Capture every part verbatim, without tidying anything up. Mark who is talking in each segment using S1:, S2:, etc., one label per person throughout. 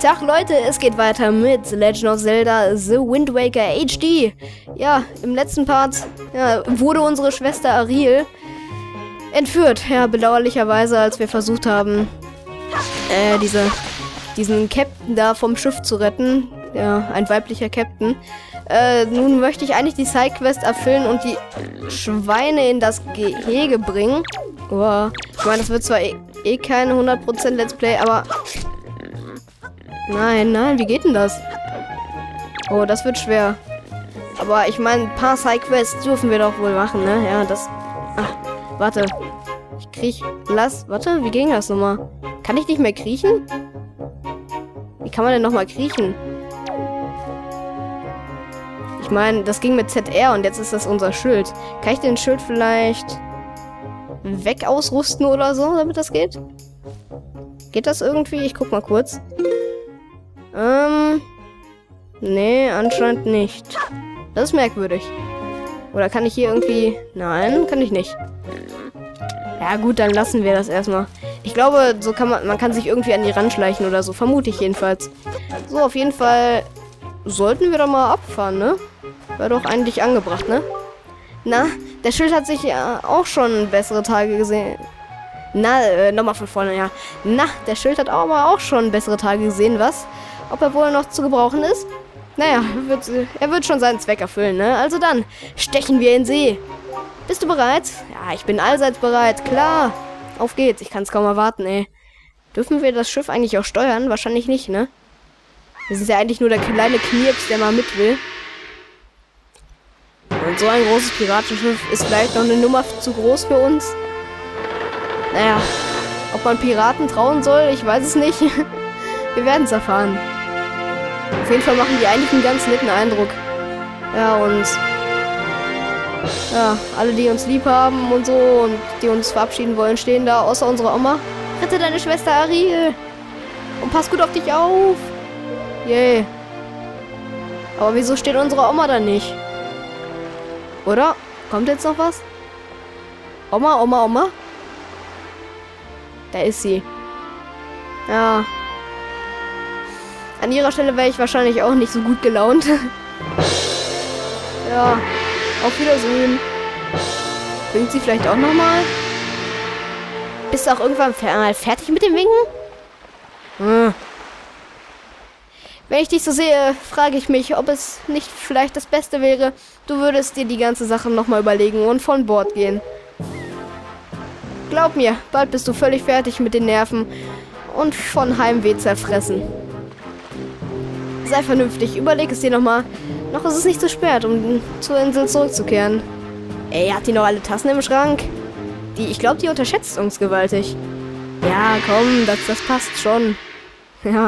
S1: Tag Leute, es geht weiter mit Legend of Zelda The Wind Waker H D. Ja, im letzten Part ja, wurde unsere Schwester Ariel entführt. Ja, bedauerlicherweise, als wir versucht haben, äh, diese, diesen Captain da vom Schiff zu retten. Ja, ein weiblicher Captain. Äh, nun möchte ich eigentlich die Sidequest erfüllen und die Schweine in das Gehege bringen. Oh, ich meine, das wird zwar eh, eh kein hundert Prozent Let's Play, aber... Nein, nein, wie geht denn das? Oh, das wird schwer. Aber ich meine, ein paar Sidequests dürfen wir doch wohl machen, ne? Ja, das... Ach, warte. Ich kriech... Lass... Warte, wie ging das nochmal? Kann ich nicht mehr kriechen? Wie kann man denn nochmal kriechen? Ich meine, das ging mit Z R und jetzt ist das unser Schild. Kann ich den Schild vielleicht weg ausrüsten oder so, damit das geht? Geht das irgendwie? Ich guck mal kurz. Ähm... Nee, anscheinend nicht. Das ist merkwürdig. Oder kann ich hier irgendwie... Nein, kann ich nicht. Ja gut, dann lassen wir das erstmal. Ich glaube, so kann man... Man kann sich irgendwie an die Rand schleichen oder so. Vermute ich jedenfalls. So, auf jeden Fall... Sollten wir doch mal abfahren, ne? War doch eigentlich angebracht, ne? Na, der Schild hat sich ja auch schon bessere Tage gesehen. Na, äh, nochmal von vorne, ja. Na, der Schild hat aber auch schon bessere Tage gesehen, was? Ob er wohl noch zu gebrauchen ist? Naja, wird, er wird schon seinen Zweck erfüllen, ne? Also dann, stechen wir in See. Bist du bereit? Ja, ich bin allseits bereit, klar. Auf geht's, ich kann es kaum erwarten, ey. Dürfen wir das Schiff eigentlich auch steuern? Wahrscheinlich nicht, ne? Das ist ja eigentlich nur der kleine Knirps, der mal mit will. Und so ein großes Piratenschiff ist vielleicht noch eine Nummer zu groß für uns. Naja, ob man Piraten trauen soll, ich weiß es nicht. Wir werden es erfahren. Auf jeden Fall machen die eigentlich einen ganz netten Eindruck. Ja, und... Ja, alle, die uns lieb haben und so und die uns verabschieden wollen, stehen da, außer unserer Oma. Rette deine Schwester Ariel. Und pass gut auf dich auf. Yay. Aber wieso steht unsere Oma da nicht? Oder? Kommt jetzt noch was? Oma, Oma, Oma? Da ist sie. Ja. An ihrer Stelle wäre ich wahrscheinlich auch nicht so gut gelaunt. Ja. Auf Wiedersehen. Winkt sie vielleicht auch nochmal? Bist du auch irgendwann fer fertig mit dem Winken? Hm. Wenn ich dich so sehe, frage ich mich, ob es nicht vielleicht das Beste wäre, du würdest dir die ganze Sache nochmal überlegen und von Bord gehen. Glaub mir, bald bist du völlig fertig mit den Nerven und von Heimweh zerfressen. Sei vernünftig, überleg es dir nochmal. Noch ist es nicht zu spät, um zur Insel zurückzukehren. Ey, hat die noch alle Tassen im Schrank? Die, ich glaube, die unterschätzt uns gewaltig. Ja, komm, das, das passt schon. Ja.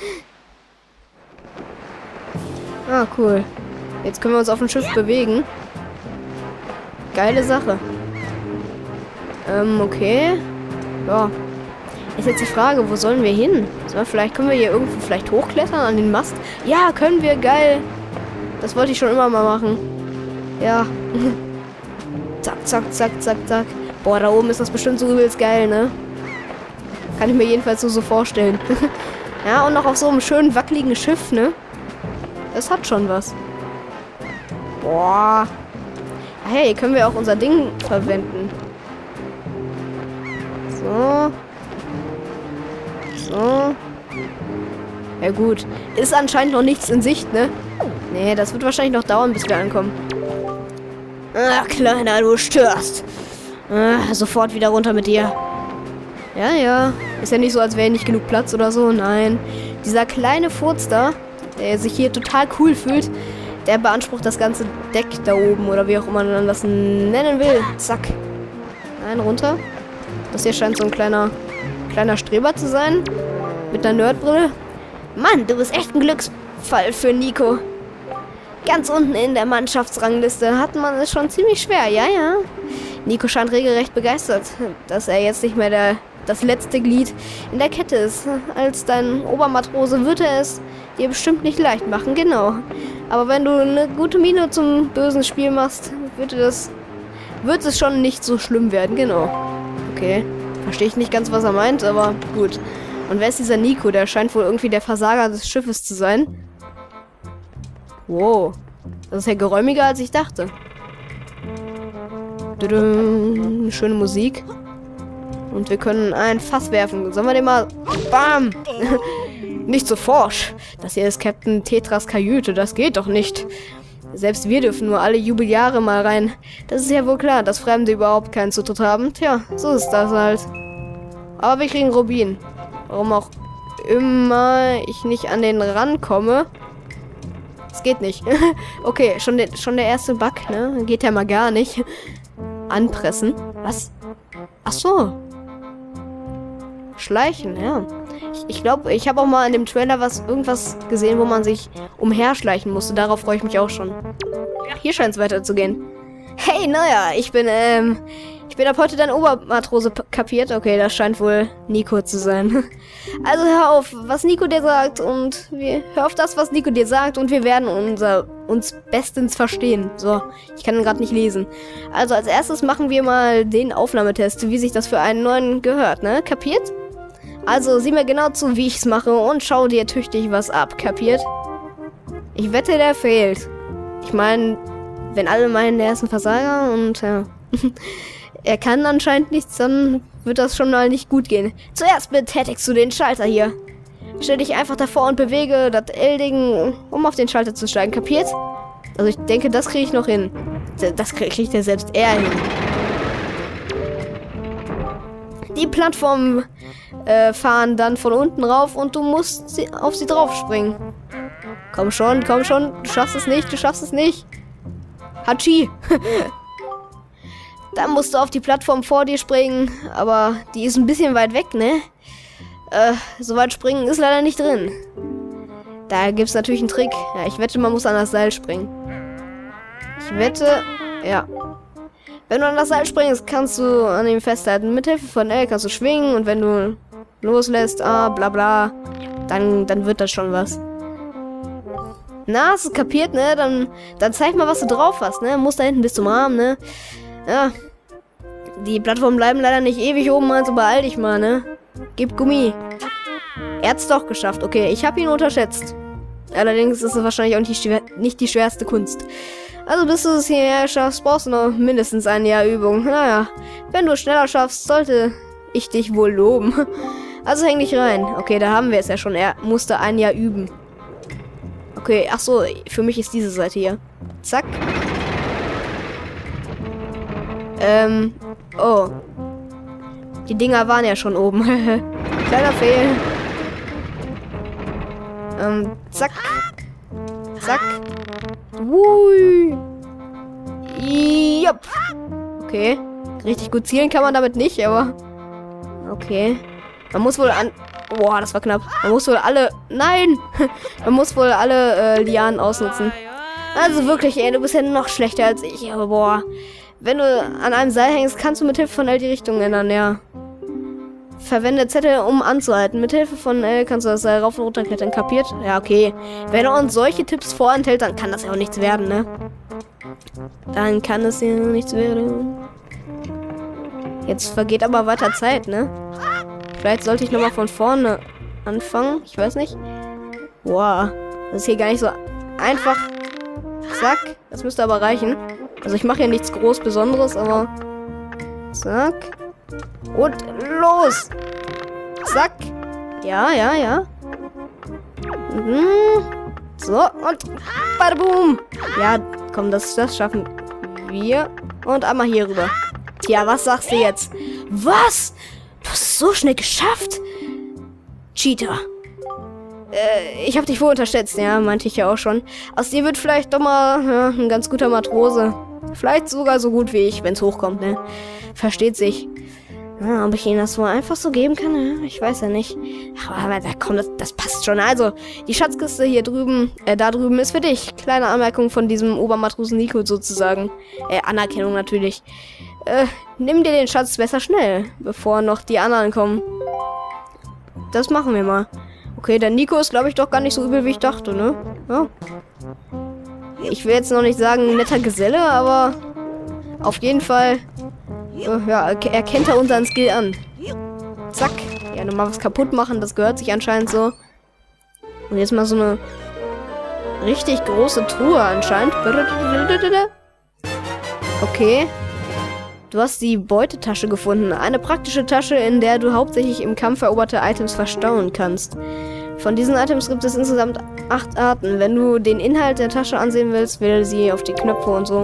S1: Ah, cool. Jetzt können wir uns auf dem Schiff bewegen. Geile Sache. Ähm, okay. Ja. Ist jetzt die Frage, wo sollen wir hin? So, vielleicht können wir hier irgendwo vielleicht hochklettern an den Mast? Ja, können wir. Geil. Das wollte ich schon immer mal machen. Ja. Zack, zack, zack, zack, zack. Boah, da oben ist das bestimmt so übelst geil, ne? Kann ich mir jedenfalls so, so vorstellen. Ja, und noch auf so einem schönen wackeligen Schiff, ne? Das hat schon was. Boah. Hey, können wir auch unser Ding verwenden. So. So. Ja gut. Ist anscheinend noch nichts in Sicht, ne? Nee, das wird wahrscheinlich noch dauern, bis wir ankommen. Ach, Kleiner, du störst. Ach, sofort wieder runter mit dir. Ja, ja. Ist ja nicht so, als wäre nicht genug Platz oder so. Nein. Dieser kleine Furz da, der sich hier total cool fühlt, der beansprucht das ganze Deck da oben oder wie auch immer man das nennen will. Zack. Nein, runter. Das hier scheint so ein kleiner, kleiner Streber zu sein. Mit einer Nerdbrille. Mann, du bist echt ein Glücksfall für Nico. Ganz unten in der Mannschaftsrangliste hat man es schon ziemlich schwer, ja, ja. Nico scheint regelrecht begeistert, dass er jetzt nicht mehr der, das letzte Glied in der Kette ist. Als dein Obermatrose wird er es dir bestimmt nicht leicht machen, genau. Aber wenn du eine gute Miene zum bösen Spiel machst, wird das, wird es schon nicht so schlimm werden, genau. Okay, verstehe ich nicht ganz, was er meint, aber gut. Und wer ist dieser Nico? Der scheint wohl irgendwie der Versager des Schiffes zu sein. Wow. Das ist ja geräumiger, als ich dachte. Tudum. Schöne Musik. Und wir können ein Fass werfen. Sollen wir den mal... Bam! Nicht so forsch. Das hier ist Captain Tetras Kajüte. Das geht doch nicht. Selbst wir dürfen nur alle Jubeljahre mal rein. Das ist ja wohl klar, dass Fremde überhaupt keinen Zutritt haben. Tja, so ist das halt. Aber wir kriegen Rubin. Warum auch immer ich nicht an den rankomme. Es geht nicht. Okay, schon, de schon der erste Bug, ne? Geht ja mal gar nicht. Anpressen. Was? Ach so. Schleichen, ja. Ich, ich glaube, ich habe auch mal in dem Trailer was irgendwas gesehen, wo man sich umherschleichen musste. Darauf freue ich mich auch schon. Hier scheint es weiterzugehen. Hey, naja, ich bin, ähm... Ich bin ab heute dein Obermatrose kapiert. Okay, das scheint wohl Nico zu sein. Also hör auf, was Nico dir sagt und wir... Hör auf das, was Nico dir sagt und wir werden unser, uns bestens verstehen. So, ich kann ihn gerade nicht lesen. Also als erstes machen wir mal den Aufnahmetest, wie sich das für einen neuen gehört, ne? Kapiert? Also sieh mir genau zu, wie ich es mache und schau dir tüchtig was ab. Kapiert? Ich wette, der fehlt. Ich meine, wenn alle meinen, der ist ein Versager und ja... Er kann anscheinend nichts, dann wird das schon mal nicht gut gehen. Zuerst betätigst du den Schalter hier. Stell dich einfach davor und bewege das L-Ding, um auf den Schalter zu steigen. Kapiert? Also ich denke, das kriege ich noch hin. Das kriegt ja selbst er hin. Die Plattformen äh, fahren dann von unten rauf und du musst sie, auf sie drauf springen. Komm schon, komm schon. Du schaffst es nicht, du schaffst es nicht. Hatschi. Dann musst du auf die Plattform vor dir springen, aber die ist ein bisschen weit weg, ne? Äh, so weit springen ist leider nicht drin. Da gibt es natürlich einen Trick. Ja, ich wette, man muss an das Seil springen. Ich wette, ja. Wenn du an das Seil springst, kannst du an ihm festhalten. Mit Hilfe von L kannst du schwingen und wenn du loslässt, ah, bla bla, dann, dann wird das schon was. Na, hast du kapiert, ne? Dann, dann zeig mal, was du drauf hast, ne? Muss da hinten bis zum Arm, ne? Ja, die Plattformen bleiben leider nicht ewig oben, also beeil dich mal, ne? Gib Gummi. Er hat's doch geschafft. Okay, ich habe ihn unterschätzt. Allerdings ist es wahrscheinlich auch nicht die, nicht die schwerste Kunst. Also bis du es hierher schaffst, brauchst du noch mindestens ein Jahr Übung. Naja, wenn du es schneller schaffst, sollte ich dich wohl loben. Also häng dich rein. Okay, da haben wir es ja schon. Er musste ein Jahr üben. Okay, ach so, für mich ist diese Seite hier. Zack. Ähm, oh. Die Dinger waren ja schon oben. Kleiner Fehl. Ähm, zack. Zack. Ui. Jupp. Okay. Richtig gut zielen kann man damit nicht, aber... Okay. Man muss wohl an... Boah, das war knapp. Man muss wohl alle... Nein! Man muss wohl alle äh, Lianen ausnutzen. Also wirklich, ey, du bist ja noch schlechter als ich. Aber boah... Wenn du an einem Seil hängst, kannst du mit Hilfe von L die Richtung ändern, ja. Verwende Zettel, um anzuhalten. Mit Hilfe von L kannst du das Seil rauf und runter klettern. Kapiert? Ja, okay. Wenn er uns solche Tipps vorenthält, dann kann das ja auch nichts werden, ne? Dann kann es ja nichts werden. Jetzt vergeht aber weiter Zeit, ne? Vielleicht sollte ich nochmal von vorne anfangen. Ich weiß nicht. Boah. Das ist hier gar nicht so einfach. Zack. Das müsste aber reichen. Also ich mache hier nichts groß Besonderes, aber... Zack. Und los! Zack. Ja, ja, ja. Mhm. So, und... Badaboom! Ja, komm, das, das schaffen wir. Und einmal hier rüber. Tja, was sagst du jetzt? Was? Du hast es so schnell geschafft? Cheater. Äh, ich habe dich wohl unterschätzt, ja, meinte ich ja auch schon. Aus dir wird vielleicht doch mal ja, ein ganz guter Matrose. Vielleicht sogar so gut wie ich, wenn es hochkommt, ne? Versteht sich. Ja, ob ich ihnen das so einfach so geben kann, ja, ich weiß ja nicht. Aber, aber komm, das, das passt schon. Also, die Schatzkiste hier drüben, äh, da drüben ist für dich. Kleine Anmerkung von diesem Obermatrosen Nico sozusagen. Äh, Anerkennung natürlich. Äh, nimm dir den Schatz besser schnell, bevor noch die anderen kommen. Das machen wir mal. Okay, der Nico ist, glaube ich, doch gar nicht so übel, wie ich dachte, ne? Ja. Ich will jetzt noch nicht sagen, netter Geselle, aber auf jeden Fall, äh, ja, erkennt er unseren Skill an. Zack. gerne mal was kaputt machen. Das gehört sich anscheinend so. Und jetzt mal so eine richtig große Truhe anscheinend. Okay. Du hast die Beutetasche gefunden. Eine praktische Tasche, in der du hauptsächlich im Kampf eroberte Items verstauen kannst. Von diesen Items gibt es insgesamt acht Arten. Wenn du den Inhalt der Tasche ansehen willst, wähle sie auf die Knöpfe und so.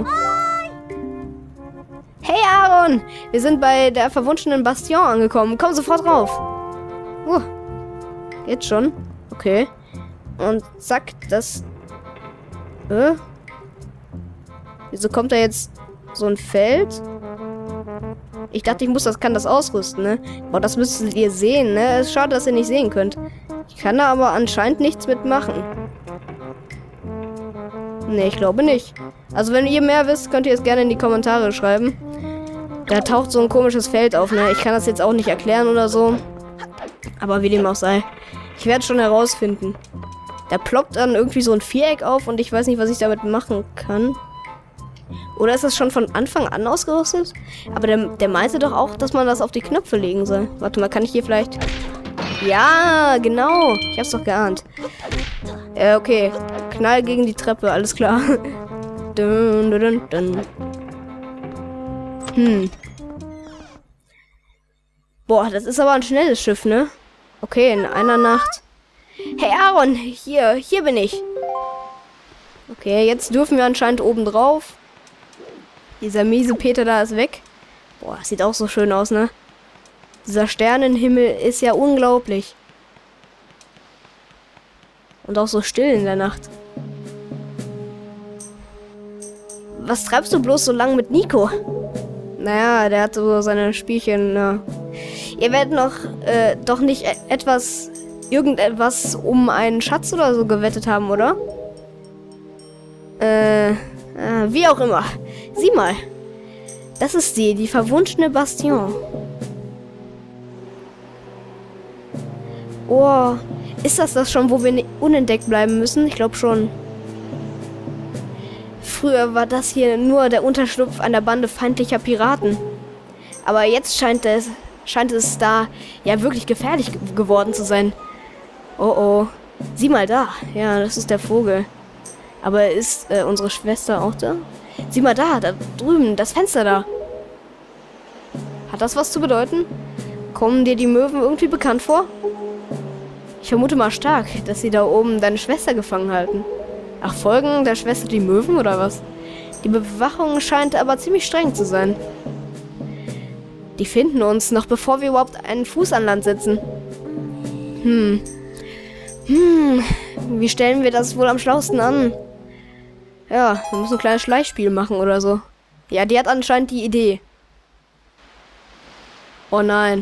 S1: Hey Aaron! Wir sind bei der verwunschenen Bastion angekommen. Komm sofort rauf. Uh, jetzt schon? Okay. Und zack, das... Äh? Wieso kommt da jetzt so ein Feld? Ich dachte, ich muss das, kann das ausrüsten, ne? Boah, das müsstet ihr sehen, ne? Es ist schade, dass ihr nicht sehen könnt. Ich kann da aber anscheinend nichts mitmachen. Ne, ich glaube nicht. Also wenn ihr mehr wisst, könnt ihr es gerne in die Kommentare schreiben. Da taucht so ein komisches Feld auf, ne? Ich kann das jetzt auch nicht erklären oder so. Aber wie dem auch sei. Ich werde es schon herausfinden. Da ploppt dann irgendwie so ein Viereck auf und ich weiß nicht, was ich damit machen kann. Oder ist das schon von Anfang an ausgerüstet? Aber der, der meinte doch auch, dass man das auf die Knöpfe legen soll. Warte mal, kann ich hier vielleicht... Ja, genau. Ich hab's doch geahnt. Äh, okay. Knall gegen die Treppe, alles klar. Dun, dun, dun, dun. Hm. Boah, das ist aber ein schnelles Schiff, ne? Okay, in einer Nacht. Hey Aaron, hier, hier bin ich. Okay, jetzt dürfen wir anscheinend oben drauf. Dieser miese Peter da ist weg. Boah, sieht auch so schön aus, ne? Dieser Sternenhimmel ist ja unglaublich. Und auch so still in der Nacht. Was treibst du bloß so lang mit Nico? Naja, der hat so seine Spielchen. Na. Ihr werdet noch äh, doch nicht e etwas, irgendetwas um einen Schatz oder so gewettet haben, oder? Äh, äh, wie auch immer. Sieh mal. Das ist sie, die verwunschene Bastion. Oh, ist das das schon, wo wir unentdeckt bleiben müssen? Ich glaube schon. Früher war das hier nur der Unterschlupf einer Bande feindlicher Piraten. Aber jetzt scheint es, scheint es da ja wirklich gefährlich ge geworden zu sein. Oh oh. Sieh mal da. Ja, das ist der Vogel. Aber ist äh, unsere Schwester auch da? Sieh mal da, da drüben, das Fenster da. Hat das was zu bedeuten? Kommen dir die Möwen irgendwie bekannt vor? Ich vermute mal stark, dass sie da oben deine Schwester gefangen halten. Ach, folgen der Schwester die Möwen oder was? Die Bewachung scheint aber ziemlich streng zu sein. Die finden uns, noch bevor wir überhaupt einen Fuß an Land setzen. Hm. Hm. Wie stellen wir das wohl am schlausten an? Ja, wir müssen ein kleines Schleichspiel machen oder so. Ja, die hat anscheinend die Idee. Oh nein.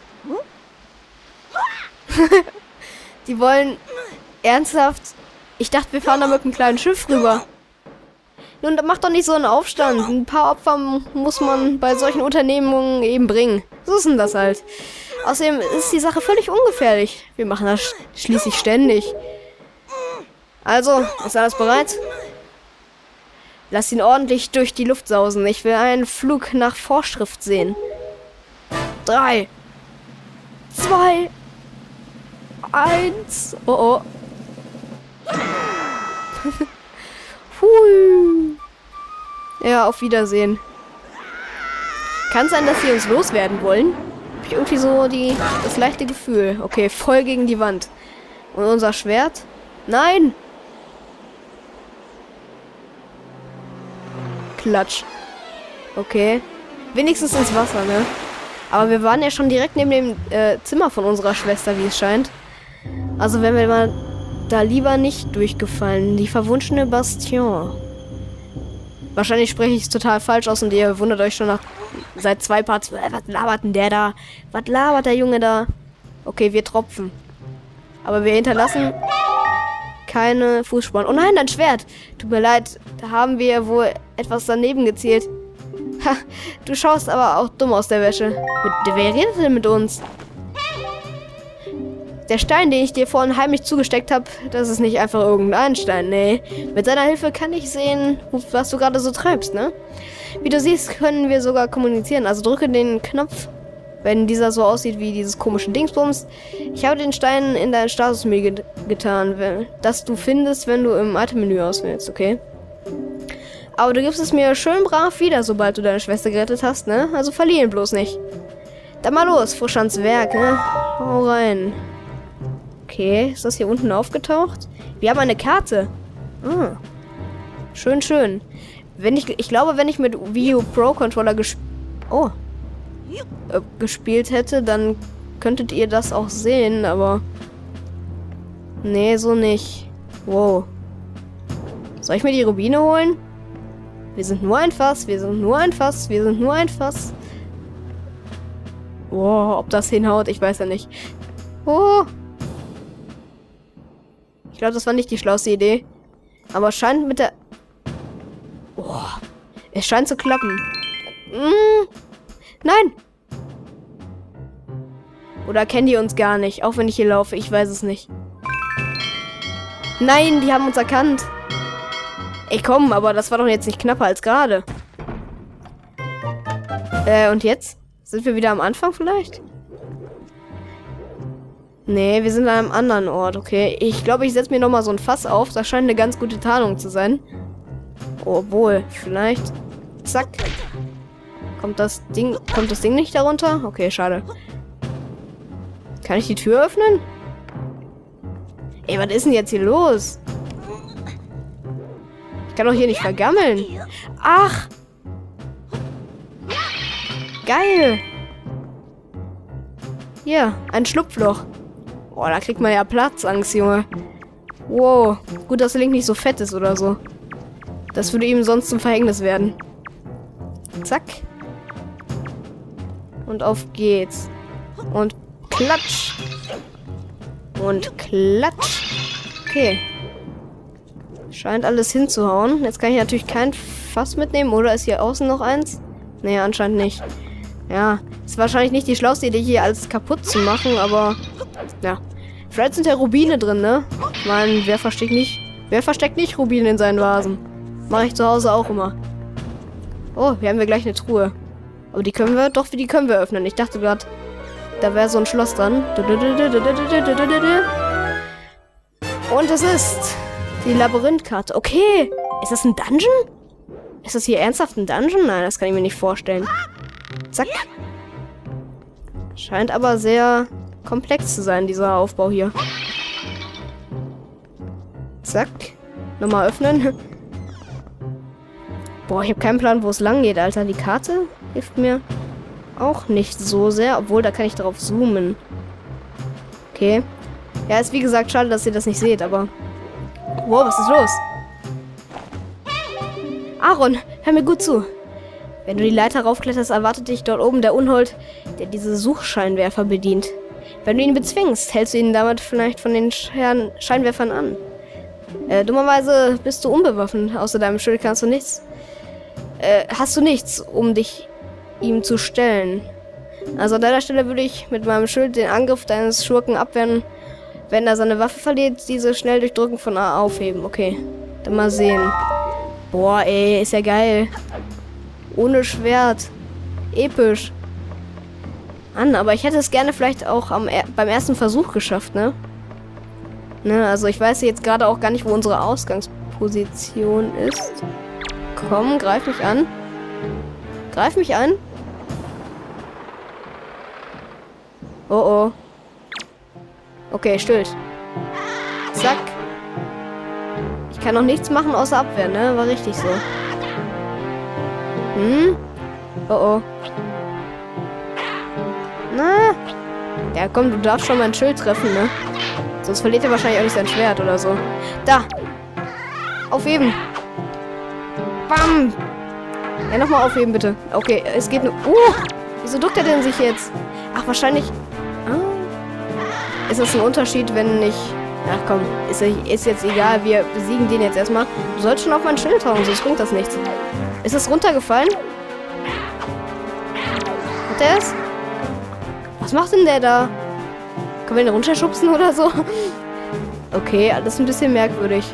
S1: Die wollen ernsthaft... Ich dachte, wir fahren da mit einem kleinen Schiff rüber. Nun, macht doch nicht so einen Aufstand. Ein paar Opfer muss man bei solchen Unternehmungen eben bringen. So ist denn das halt. Außerdem ist die Sache völlig ungefährlich. Wir machen das sch schließlich ständig. Also, ist alles bereit? Lass ihn ordentlich durch die Luft sausen. Ich will einen Flug nach Vorschrift sehen. Drei. Zwei. Eins. Oh oh. Hui. Ja, auf Wiedersehen. Kann sein, dass sie uns loswerden wollen. Hab ich irgendwie so die, das leichte Gefühl. Okay, voll gegen die Wand. Und unser Schwert? Nein! Klatsch. Okay. Wenigstens ins Wasser, ne? Aber wir waren ja schon direkt neben dem äh, Zimmer von unserer Schwester, wie es scheint. Also wären wir mal da lieber nicht durchgefallen. Die verwunschene Bastion. Wahrscheinlich spreche ich es total falsch aus und ihr wundert euch schon nach seit zwei Parts. Äh, was labert denn der da? Was labert der Junge da? Okay, wir tropfen. Aber wir hinterlassen keine Fußspuren. Oh nein, dein Schwert. Tut mir leid, da haben wir wohl etwas daneben gezielt. Ha, du schaust aber auch dumm aus der Wäsche. Mit, wer redet denn mit uns? Der Stein, den ich dir vorhin heimlich zugesteckt habe, das ist nicht einfach irgendein Stein, nee. Mit seiner Hilfe kann ich sehen, was du gerade so treibst, ne? Wie du siehst, können wir sogar kommunizieren. Also drücke den Knopf Wenn dieser so aussieht wie dieses komische Dingsbums. Ich habe den Stein in dein Statusmenü get getan, wenn, das du findest, wenn du im Item-Menü auswählst, okay? Aber du gibst es mir schön brav wieder, sobald du deine Schwester gerettet hast, ne? Also verlieren bloß nicht. Dann mal los, frisch ans Werk, ne? Hau rein. Okay, ist das hier unten aufgetaucht? Wir haben eine Karte. Ah. Schön, schön. Wenn ich, ich glaube, wenn ich mit Wii U Pro Controller gesp oh. äh, gespielt hätte, dann könntet ihr das auch sehen, aber... Nee, so nicht. Wow. Soll ich mir die Rubine holen? Wir sind nur ein Fass, wir sind nur ein Fass, wir sind nur ein Fass. Wow, ob das hinhaut, ich weiß ja nicht. Oh. Ich glaube, das war nicht die schlauste Idee. Aber es scheint mit der... Oh. Es scheint zu klappen. Mm. Nein! Oder kennen die uns gar nicht? Auch wenn ich hier laufe, ich weiß es nicht. Nein, die haben uns erkannt. Ey, komm, aber das war doch jetzt nicht knapper als gerade. Äh, und jetzt? Sind wir wieder am Anfang vielleicht? Nee, wir sind an einem anderen Ort, okay. Ich glaube, ich setze mir nochmal so ein Fass auf. Das scheint eine ganz gute Tarnung zu sein. Obwohl, vielleicht... Zack. Kommt das Ding... Kommt das Ding nicht darunter? Okay, schade. Kann ich die Tür öffnen? Ey, was ist denn jetzt hier los? Ich kann doch hier nicht vergammeln. Ach! Geil! Hier, ein Schlupfloch. Boah, da kriegt man ja Platzangst, Junge. Wow. Gut, dass der Link nicht so fett ist oder so. Das würde ihm sonst zum Verhängnis werden. Zack. Und auf geht's. Und klatsch. Und klatsch. Okay. Scheint alles hinzuhauen. Jetzt kann ich natürlich kein Fass mitnehmen. Oder ist hier außen noch eins? Nee, anscheinend nicht. Ja, ist wahrscheinlich nicht die schlauste Idee, hier alles kaputt zu machen, aber... Ja. Vielleicht sind ja Rubine drin, ne? Ich meine, wer versteckt nicht... Wer versteckt nicht Rubine in seinen Vasen? Mache ich zu Hause auch immer. Oh, hier haben wir gleich eine Truhe. Aber die können wir... Doch, die können wir öffnen. Ich dachte gerade, da wäre so ein Schloss dran. Und es ist... die Labyrinthkarte. Okay. Ist das ein Dungeon? Ist das hier ernsthaft ein Dungeon? Nein, das kann ich mir nicht vorstellen. Zack. Scheint aber sehr komplex zu sein, dieser Aufbau hier. Zack. Nochmal öffnen. Boah, ich habe keinen Plan, wo es lang geht, Alter. Die Karte hilft mir auch nicht so sehr, obwohl da kann ich drauf zoomen. Okay. Ja, ist wie gesagt schade, dass ihr das nicht seht, aber... Wow, was ist los? Aaron, hör mir gut zu. Wenn du die Leiter raufkletterst, erwartet dich dort oben der Unhold, der diese Suchscheinwerfer bedient. Wenn du ihn bezwingst, hältst du ihn damit vielleicht von den Schein Scheinwerfern an. Äh, dummerweise bist du unbewaffnet. Außer deinem Schild kannst du nichts... Äh, hast du nichts, um dich ihm zu stellen. Also an deiner Stelle würde ich mit meinem Schild den Angriff deines Schurken abwehren. Wenn er seine Waffe verliert, diese schnell durch Drücken von A aufheben. Okay, dann mal sehen. Boah, ey, ist ja geil. Ohne Schwert. Episch. Mann, aber ich hätte es gerne vielleicht auch am, beim ersten Versuch geschafft, ne? Ne, also ich weiß jetzt gerade auch gar nicht, wo unsere Ausgangsposition ist. Komm, greif mich an. Greif mich an. Oh, oh. Okay, stillt. Zack. Ich kann noch nichts machen außer Abwehr, ne? War richtig so. Hm? Oh, oh. Na? Ja, komm, du darfst schon mein Schild treffen, ne? Sonst verliert er wahrscheinlich auch nicht sein Schwert oder so. Da! Aufheben! Bam! Ja, nochmal aufheben, bitte. Okay, es geht nur... Uh! Wieso duckt er denn sich jetzt? Ach, wahrscheinlich... Ah. Ist das ein Unterschied, wenn ich... Ach komm, ist, ist jetzt egal. Wir besiegen den jetzt erstmal. Du sollst schon auf mein Schild hauen, sonst bringt das nichts. Ist es runtergefallen? Hat er es? Was macht denn der da? Können wir ihn runterschubsen oder so? Okay, alles ein bisschen merkwürdig.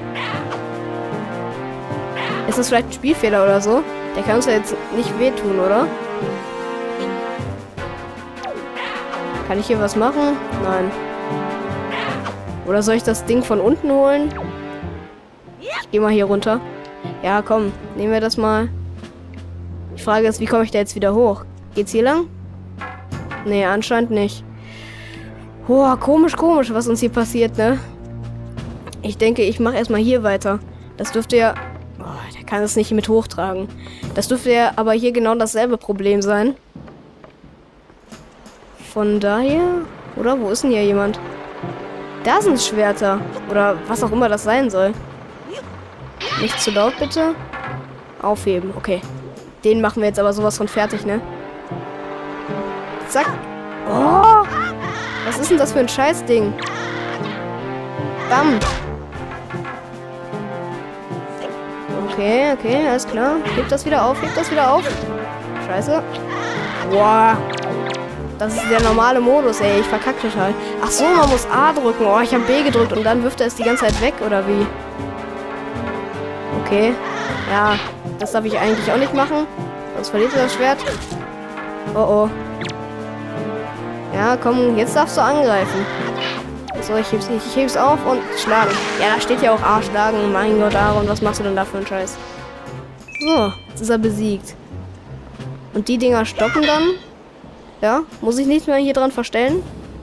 S1: Ist das vielleicht ein Spielfehler oder so? Der kann uns ja jetzt nicht wehtun, oder? Kann ich hier was machen? Nein. Oder soll ich das Ding von unten holen? Ich gehe mal hier runter. Ja, komm. Nehmen wir das mal. Die Frage ist, wie komme ich da jetzt wieder hoch? Geht's hier lang? Nee, anscheinend nicht. Boah, komisch, komisch, was uns hier passiert, ne? Ich denke, ich mache erstmal hier weiter. Das dürfte ja... Oh, der kann es nicht mit hochtragen. Das dürfte ja aber hier genau dasselbe Problem sein. Von daher... Oder? Wo ist denn hier jemand? Da sind Schwerter. Oder was auch immer das sein soll. Nicht zu laut, bitte. Aufheben, okay. Den machen wir jetzt aber sowas von fertig, ne? Zack. Oh! Was ist denn das für ein Scheißding? Bam. Okay, okay, alles klar. Hebt das wieder auf, hebt das wieder auf. Scheiße. Boah. Das ist der normale Modus, ey. Ich verkacke total. Ach so, man muss A drücken. Oh, ich habe B gedrückt und dann wirft er es die ganze Zeit weg, oder wie? Okay. Ja, das darf ich eigentlich auch nicht machen. Sonst verliert er das Schwert. Oh, oh. Ja, komm, jetzt darfst du angreifen. So, ich heb's, ich heb's auf und schlagen. Ja, da steht ja auch A, schlagen. Mein Gott, Aaron, was machst du denn da für einen Scheiß? So, jetzt ist er besiegt. Und die Dinger stoppen dann. Ja, muss ich nicht mehr hier dran verstellen.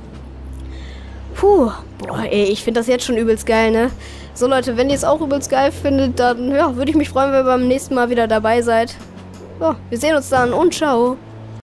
S1: Puh, boah, ey, ich finde das jetzt schon übelst geil, ne? So, Leute, wenn ihr es auch übelst geil findet, dann, ja, würde ich mich freuen, wenn ihr beim nächsten Mal wieder dabei seid. So, wir sehen uns dann und ciao.